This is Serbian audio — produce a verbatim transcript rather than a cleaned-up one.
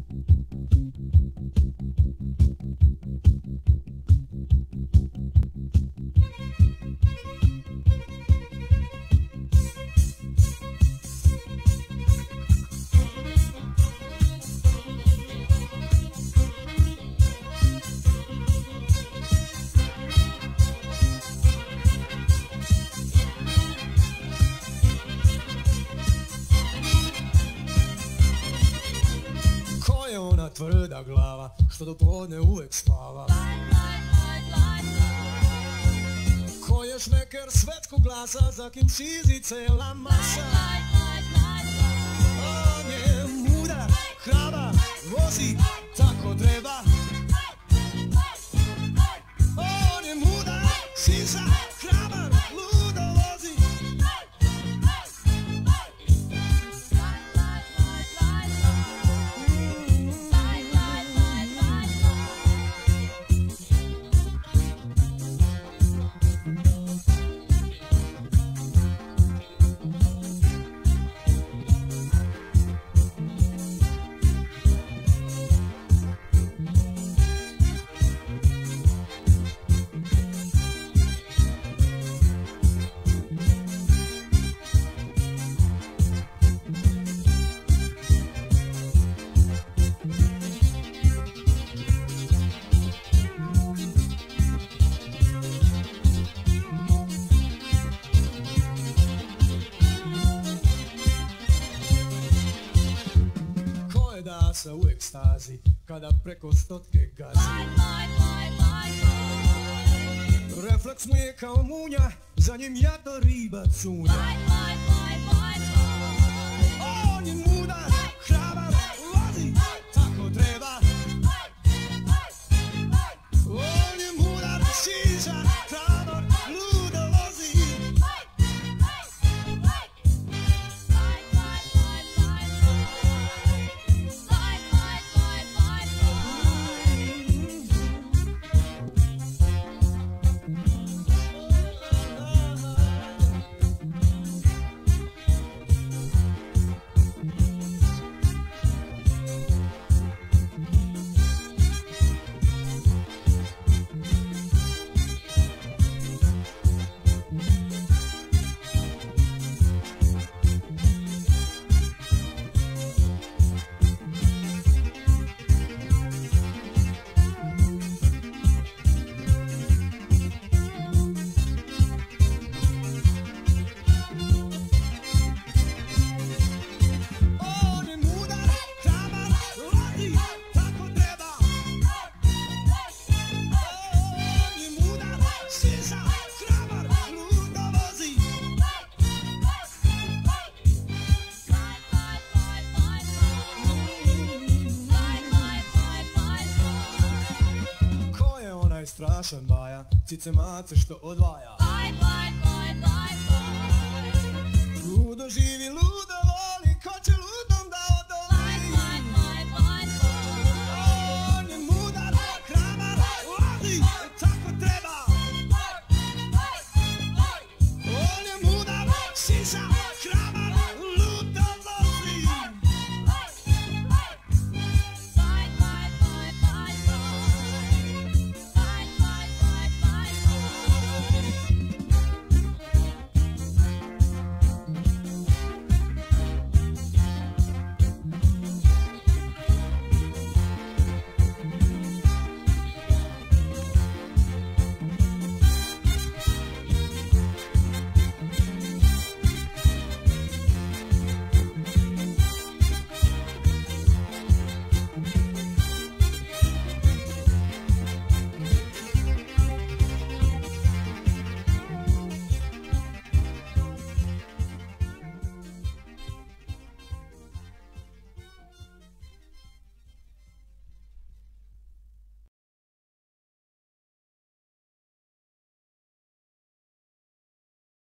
Tvrda glava, što do podne uvek spava. Ko je šmeker svetskog glasa, za kim čizi cela masa. On je mudar, hrabar, vozi tako treba. On je mudar, šiša, hrabar, ludo vozi. Da u ekstazi kada preko stotke gazi. Refleks mu je kao munja, za njim jadna riba cunja. On je mudar, hrabar, vozi tako treba. On je mudar, šiša, hrabar, ludo vozi. Strašan baja, cice mace što odvaja. Ludo živi, ludo